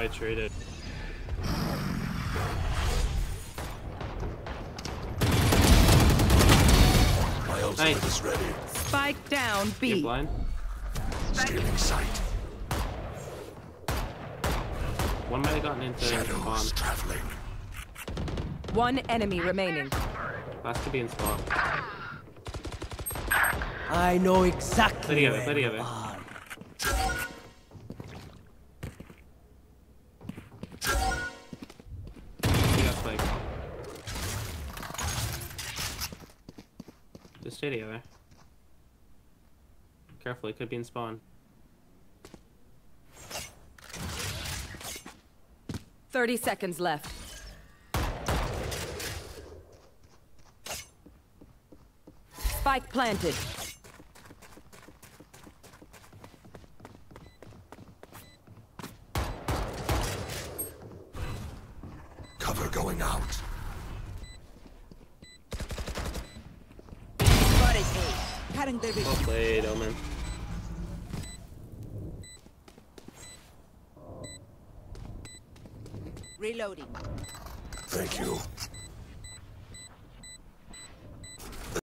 I traded. My ultimate is ready. Spike down You B. blind? Stealing sight. One might have gotten into spawn. Shadows traveling. One enemy remaining. Has to be in spawn. I know exactly Play together, where play you together. are. You got spike. Just stay together. Careful, it could be in spawn. 30 seconds left. Spike planted. Cover going out. Well played, Omen. Reloading. Thank you.